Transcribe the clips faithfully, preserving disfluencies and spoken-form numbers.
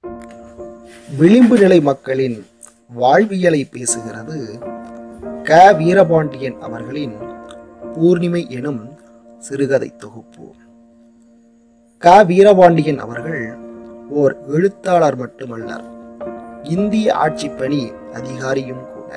விளிம்பு நிலை மக்களின் வாழ்வியலை பேசுகிறது க வீரபாண்டியன் அவர்களின் பூர்ணிமை எனும் சிறுகதை தொகுப்பு. க வீரபாண்டியன் அவர்கள் ஓர் எழுத்தாளர் மட்டுமல்ல, இந்திய ஆட்சி பணி அதிகாரியும் கூட.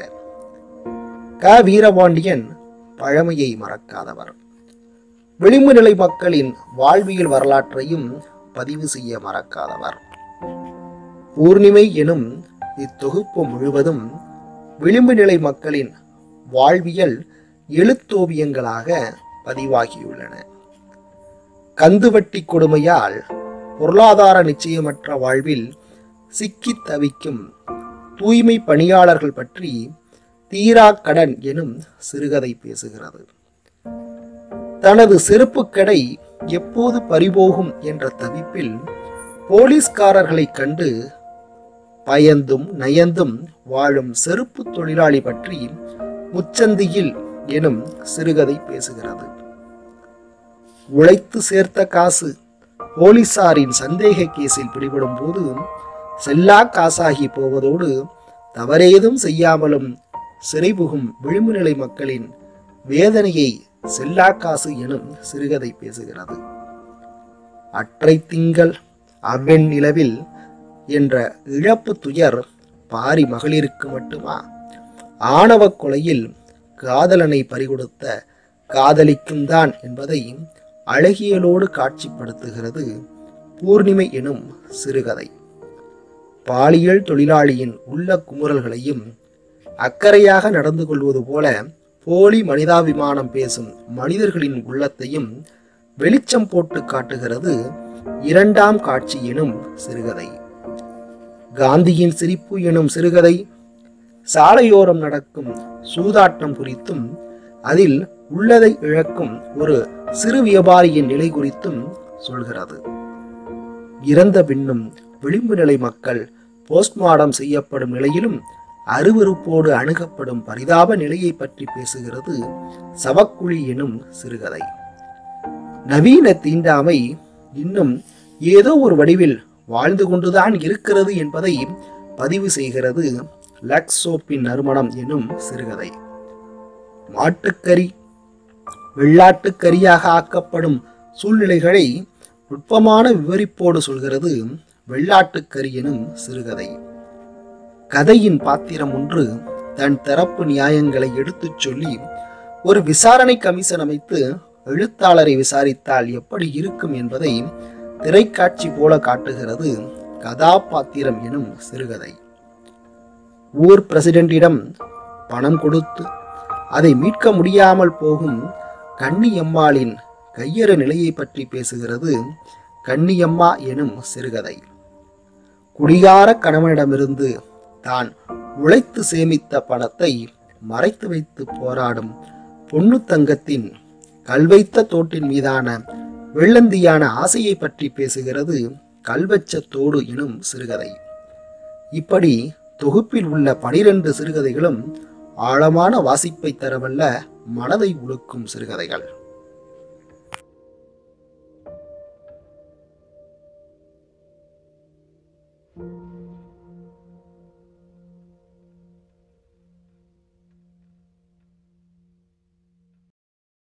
க வீரபாண்டியன் பழமையை மறக்காதவர். விளிம்பு நிலை மக்களின் வாழ்வியல் வரலாற்றையும் பதிவு செய்ய மறக்காதவர். பூர்ணிமை எனும் இத்தொகுப்பு முழுவதும் விளிம்பு நிலை மக்களின் வாழ்வியல் எழுத்தோவியங்களாக பதிவாகியுள்ளன. கந்துவட்டி கொடுமையால் பொருளாதார நிச்சயமற்ற வாழ்வில் சிக்கி தவிக்கும் தூய்மை பணியாளர்கள் பற்றி தீரா கடன் எனும் சிறுகதை பேசுகிறது. தனது செருப்பு கடை எப்போது பறிபோகும் என்ற தவிப்பில் போலீஸ்காரர்களை கண்டு பயந்தும் நயந்தும் வாழும் செருப்பு தொழிலாளி பற்றி முச்சந்தியில் எனும் சிறுகதை பேசுகிறது. உழைத்து சேர்த்த காசு போலீசாரின் சந்தேக கேஸில் பிடிபடும் போது செல்லா காசாகி போவதோடு தவறேதும் செய்யாமலும் சிறைபுகும் விளிம்பு நிலை மக்களின் வேதனையை செல்லா காசு எனும் சிறுகதை பேசுகிறது. அற்றை திங்கள் அவ்வெண் நிலவில் என்ற இழப்பு துயர் பாரி மகளிருக்கு மட்டுமா? ஆணவ கொலையில் காதலனை பறிகொடுத்த காதலிக்கும் தான் என்பதை அழகியலோடு காட்சிப்படுத்துகிறது பூர்ணிமை எனும் சிறுகதை. பாலியல் தொழிலாளியின் உள்ள குமுறல்களையும் அக்கறையாக நடந்து கொள்வது போல போலி மனிதாபிமானம் பேசும் மனிதர்களின் உள்ளத்தையும் வெளிச்சம் போட்டு காட்டுகிறது இரண்டாம் காட்சி எனும் சிறுகதை. காந்தியின் சிரிப்பு எனும் சிறுகதை சாலையோரம் நடக்கும் சூதாட்டம் குறித்தும் அதில் உள்ளதை இழக்கும் ஒரு சிறு வியாபாரியின் நிலை குறித்தும் சொல்கிறது. இறந்த பின்னும் விளிம்பு நிலை மக்கள் போஸ்ட்மார்டம் செய்யப்படும் நிலையிலும் அருவருப்போடு அணுகப்படும் பரிதாப நிலையை பற்றி பேசுகிறது சவக்குழி எனும் சிறுகதை. நவீன தீண்டாமை இன்னும் ஏதோ ஒரு வடிவில் வாழ்ந்து கொண்டுதான் இருக்கிறது என்பதை பதிவு செய்கிறது லக்ஸ் சோப்பின் நறுமணம் எனும் சிறுகதை. மாட்டுக்கறி வெள்ளாட்டுக்கரியாக ஆக்கப்படும் சூழ்நிலைகளை நுட்பமான விவரிப்போடு சொல்கிறது வெள்ளாட்டுக்கறி எனும் சிறுகதை. கதையின் பாத்திரம் ஒன்று தன் தரப்பு நியாயங்களை எடுத்துச் சொல்லி ஒரு விசாரணை கமிஷன் அமைத்து எழுத்தாளரை விசாரித்தால் எப்படி இருக்கும் என்பதை திரைக்காட்சி போல காட்டுகிறது கதாபாத்திரம் எனும் சிறுகதை. ஊர் பிரசிடென்டிடம் பணம் கொடுத்து அதை மீட்க முடியாமல் போகும் கன்னியம்மாளின் கையறு நிலையை பற்றி பேசுகிறது கன்னியம்மா எனும் சிறுகதை. குடிகார கணவனிடமிருந்து தான் உழைத்து சேமித்த பணத்தை மறைத்து வைத்து போராடும் பொண்ணு தங்கத்தின் கல்வைத்த தோட்டின் மீதான வெள்ளந்தியான ஆசையை பற்றி பேசுகிறது கல்வச்சத்தோடு எனும் சிறுகதை. இப்படி தொகுப்பில் உள்ள பனிரெண்டு சிறுகதைகளும் ஆழமான வாசிப்பை தரவல்ல மனதை உழுக்கும் சிறுகதைகள்.